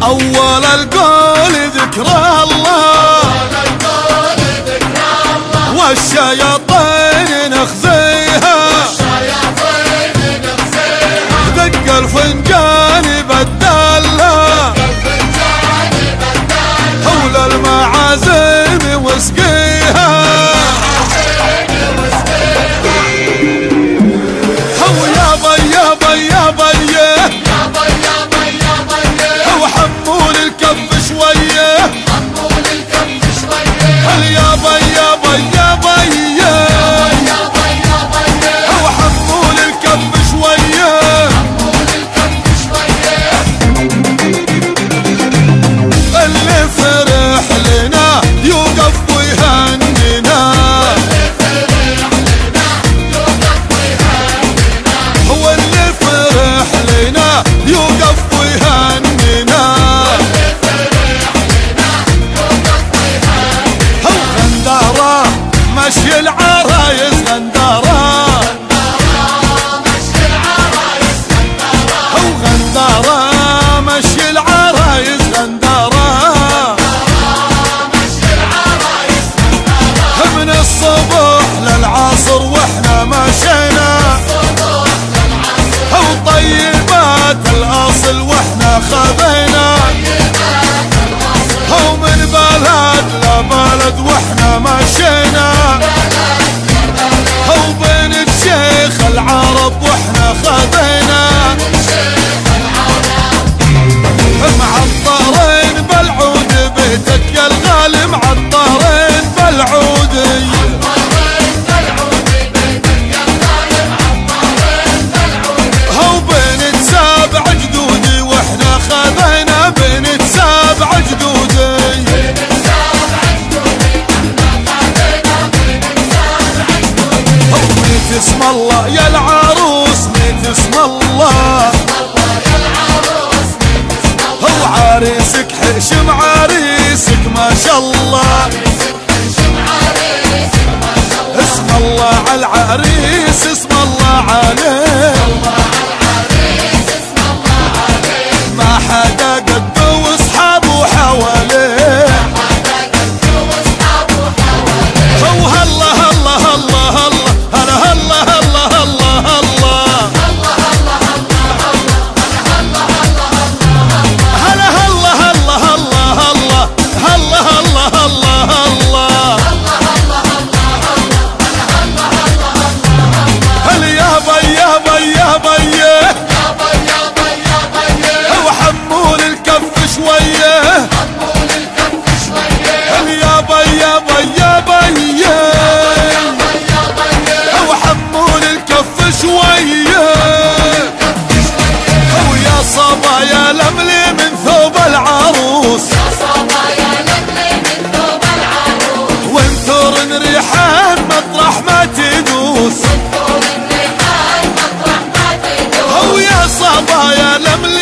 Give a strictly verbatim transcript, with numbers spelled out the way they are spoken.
أول القول ذكر الله، والشياطين نخزيها، دق الفنجان بدلها، حول المعازيم واسقيها، هو يا بي يا بي يا بي هو حمول الكف شويه، هل يا بي يا بي يا بي هو حمول الكف شويه، اللي فرح لنا يوقف ويهننا، هو اللي فرح لنا يوقف ويهننا، هو غندارة مشي العرايس غندارة، هو غندارة مشي العرايس غندارة، من الصبح للعصر واحنا مشينا، هو طيبات الاصل واحنا خذينا، هو من بلد لبلد واحنا مشينا، هو بين الشيخ العرب واحنا خذينا، معطرين بالعود بيتك يا الغالي، معطرين بالعود، هو بين سابع جدودي واحنا خذينا، بين سابع جدودي، هو ميت اسم الله يا العروس، ميت اسم الله، هو عريسك حشم عريسك ما شاء الله، اسم الله على العريس، اسم الله عليه، ما حدا قده واصحابه حواليه، هو هلا هلا هلا هلا هلا هلا هلا هلا هلا صبايا لملي من ثوب العروس، وانثر ريحان مطرح ما تدوس، هو يا صبايا لملي